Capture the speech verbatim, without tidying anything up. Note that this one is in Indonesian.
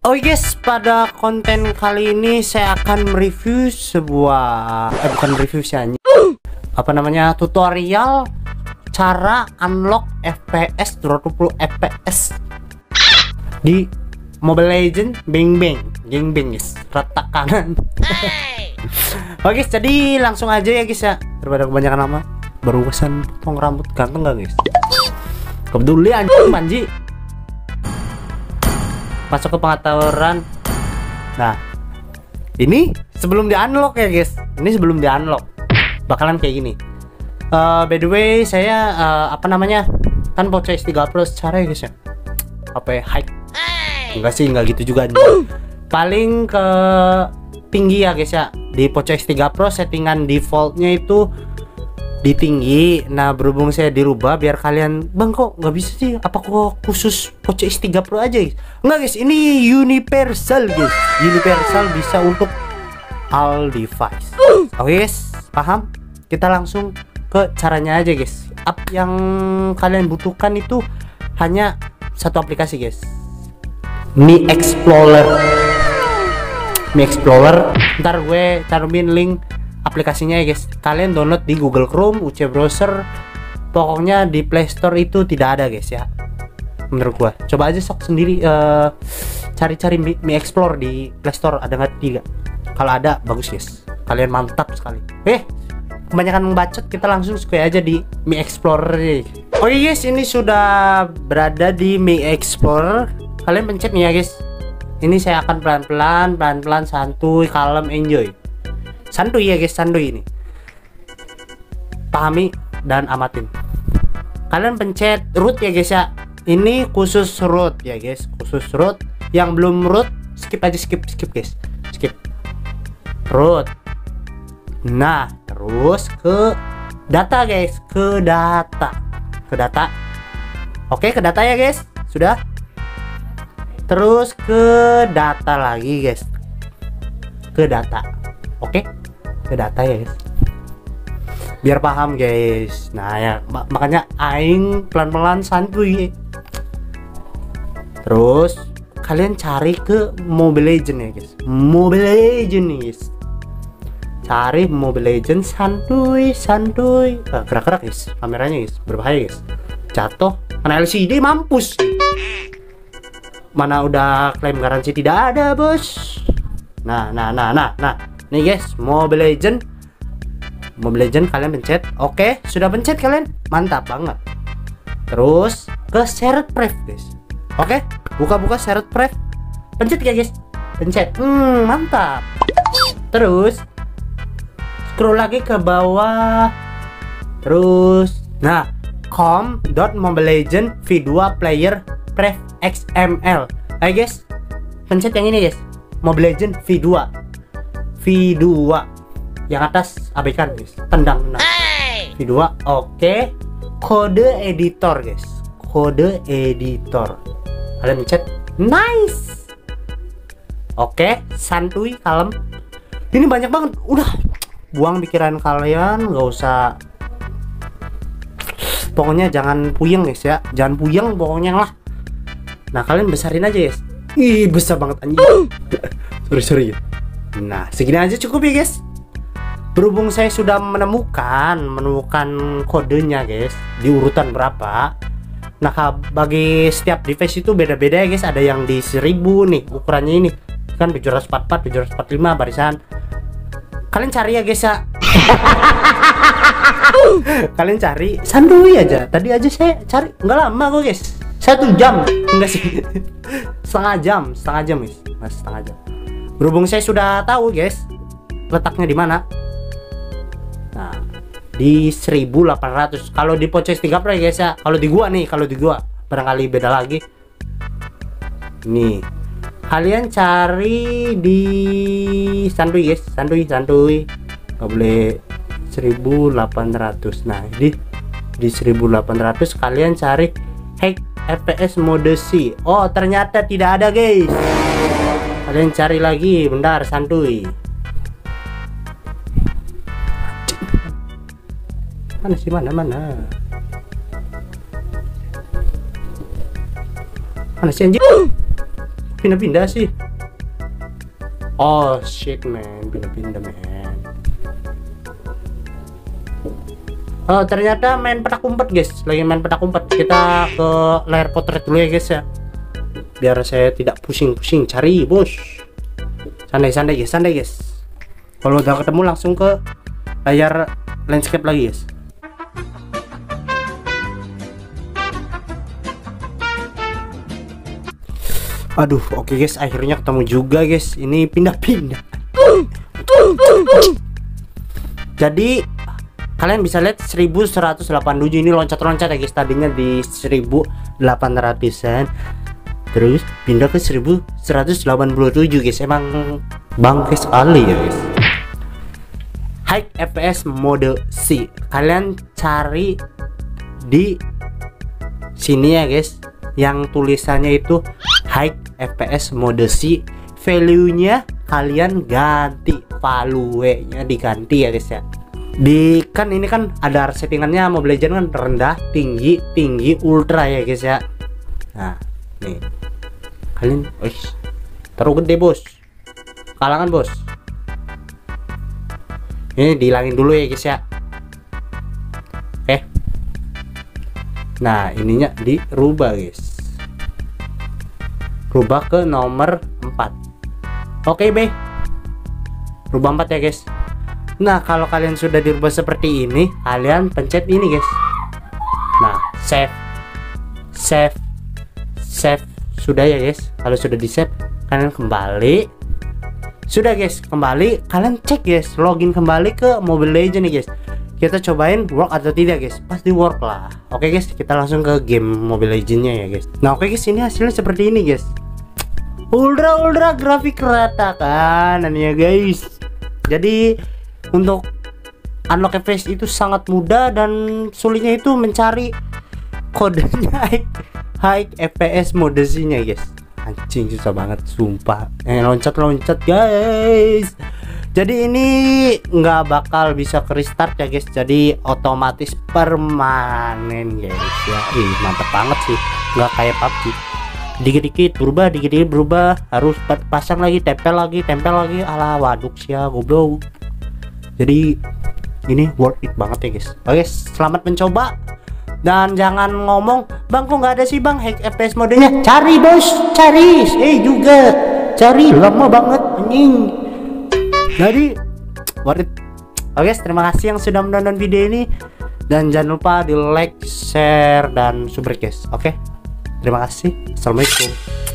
Oh guys, pada konten kali ini saya akan mereview sebuah eh bukan review sih anjing. Apa namanya? Tutorial cara unlock F P S dua puluh F P S di Mobile Legends Bang Bang. Bang Bang guys, retak kanan. Oke guys, jadi langsung aja ya guys ya. Daripada kebanyakan lama, baru pesan potong rambut ganteng gak guys? Kepedulian anjing manji. Masuk ke pengaturan. Nah, ini sebelum di unlock ya guys. Ini sebelum di unlock bakalan kayak gini. Uh, by the way, saya uh, apa namanya kan Poco S tiga Pro secara ya guys ya. Apa ya, high? Enggak sih, enggak gitu juga. Paling ke tinggi ya guys ya. Di Poco S tiga Pro settingan defaultnya itu di tinggi. Nah, berhubung saya dirubah biar kalian, bang kok nggak bisa sih, apa kok khusus Poco S tiga Pro aja guys? Enggak guys, ini universal guys. Universal bisa untuk all device. Oke guys, paham? Kita langsung ke caranya aja guys. App yang kalian butuhkan itu hanya satu aplikasi guys, Mi Explorer. Mi Explorer, ntar gue taruhin link aplikasinya ya guys. Kalian download di Google Chrome, U C Browser, pokoknya di Play Store itu tidak ada guys ya, menurut gua. Coba aja sok sendiri uh, cari-cari Mi, Mi Explorer di Play Store, ada nggak? Tidak. Kalau ada bagus guys, kalian mantap sekali. Eh, kebanyakan membacot, kita langsung suka aja di Mi Explorer. Oke guys, ini sudah berada di Mi Explorer. Kalian pencet nih ya guys. Ini saya akan pelan-pelan, pelan-pelan, santuy, kalem, enjoy. Santuy ya guys, santuy ini. Pahami dan amatin. Kalian pencet root ya guys ya. Ini khusus root ya guys, khusus root. Yang belum root, skip aja, skip, skip guys. Skip. Root. Nah, terus ke data guys, ke data. Ke data. Oke, ke data ya guys. Sudah. Terus ke data lagi guys. Ke data. Oke, ke data ya guys, biar paham guys. Nah ya, mak makanya aing pelan-pelan santuy. Terus kalian cari ke Mobile Legends ya guys. Mobile Legends nih guys. Cari Mobile Legends santuy, santuy. Ah, gerak-gerak guys, kameranya guys, berbahaya guys. Jatuh, kena L C D mampus. Mana udah klaim garansi tidak ada bos. Nah, nah, nah, nah, nah. Nih guys, Mobile Legend, Mobile Legend kalian pencet. Oke, sudah pencet kalian, mantap banget. Terus ke shared pref guys. Oke, buka-buka shared pref, pencet ya guys, pencet. Hmm, mantap. Terus scroll lagi ke bawah. Terus, nah, com.mobilelegend v dua player pref X M L. Ayo guys, pencet yang ini guys, Mobile Legend v dua. V dua yang atas abaikan guys, tendang tendang. V dua, oke. Kode editor guys, kode editor kalian pencet. Nice. Oke, santuy, kalem. Ini banyak banget, udah buang pikiran kalian, nggak usah. Pokoknya jangan puyeng guys ya, jangan puyeng pokoknya lah. Nah, kalian besarin aja guys. Ih, besar banget anjing. sorry sorry Nah, segini aja cukup ya guys. Berhubung saya sudah menemukan menemukan kodenya guys, di urutan berapa. Nah, bagi setiap device itu beda-beda ya guys. Ada yang di seribu nih ukurannya, ini kan tujuh ratus empat puluh empat, tujuh ratus empat puluh lima barisan. Kalian cari ya guys ya. Kalian cari santuy aja. Tadi aja saya cari nggak lama kok guys, satu jam enggak sih. setengah jam setengah jam guys, mas setengah jam. Berhubung saya sudah tahu guys letaknya di mana. Nah, di seribu delapan ratus kalau di Poco S tiga Pro ya guys ya. Kalau di gua nih, kalau di gua barangkali beda lagi. Nih, kalian cari di santuy guys, santuy santuy. Nggak boleh seribu delapan ratus. Nah, di di seribu delapan ratus kalian cari hack F P S mode C. Oh, ternyata tidak ada guys. Kalian cari lagi, bentar, santuy. Mana sih, mana mana? Mana sih anjing? pindah-pindah sih? Oh shit man, pindah-pindah man. Oh ternyata main petak umpet guys, lagi main petak umpet. Kita ke layar potret dulu ya guys ya, biar saya tidak pusing-pusing cari bos. Santai-santai guys, santai guys. Kalau udah ketemu langsung ke layar landscape lagi guys. Aduh, oke okay guys, akhirnya ketemu juga guys. Ini pindah-pindah. Jadi kalian bisa lihat seribu seratus delapan puluh tujuh ini loncat-loncat ya guys. Tadinya di seribu delapan ratusan, terus pindah ke seribu seratus delapan puluh tujuh guys. Emang bangke sekali ya guys. High F P S mode C, kalian cari di sini ya guys, yang tulisannya itu High F P S mode C. Value nya kalian ganti, value nya diganti ya guys ya. Di kan ini kan ada settingannya Mobile Legends kan, rendah, tinggi, tinggi, ultra ya guys ya. Nah nih kalian, wih, taruh gede bos, kalangan bos. Ini dihilangin dulu ya guys ya. Oke. Nah ininya dirubah guys, rubah ke nomor empat. Oke be, rubah empat ya guys. Nah kalau kalian sudah dirubah seperti ini, kalian pencet ini guys. Nah save, save, save sudah ya guys. Kalau sudah di save, kalian kembali. Sudah guys, kembali, kalian cek guys, login kembali ke Mobile Legends nih guys. Kita cobain work atau tidak guys. Pasti work lah. Oke guys, kita langsung ke game Mobile Legends-nya ya guys. Nah oke guys, ini hasilnya seperti ini guys. Ultra ultra grafik rata kan ini ya guys. Jadi untuk unlock F P S itu sangat mudah, dan sulitnya itu mencari kodenya high F P S mode C-nya guys. Anjing susah banget sumpah. Eh loncat-loncat guys. Jadi ini nggak bakal bisa ke restart ya guys. Jadi otomatis permanen guys ya. Ih mantep banget sih. Nggak kayak P U B G. Dikit-dikit berubah, dikit-dikit berubah. Harus pasang lagi, tempel lagi, tempel lagi. Alah waduk sih ya goblok. Jadi ini worth it banget ya guys. Oke selamat mencoba. Dan jangan ngomong, bang kok nggak ada sih bang hack F P S modenya. Cari bos, cari. Eh juga cari, lama banget anjing. Jadi worth it. Oke terima kasih yang sudah menonton video ini, dan jangan lupa di like, share, dan subscribe guys. Oke terima kasih. Assalamualaikum.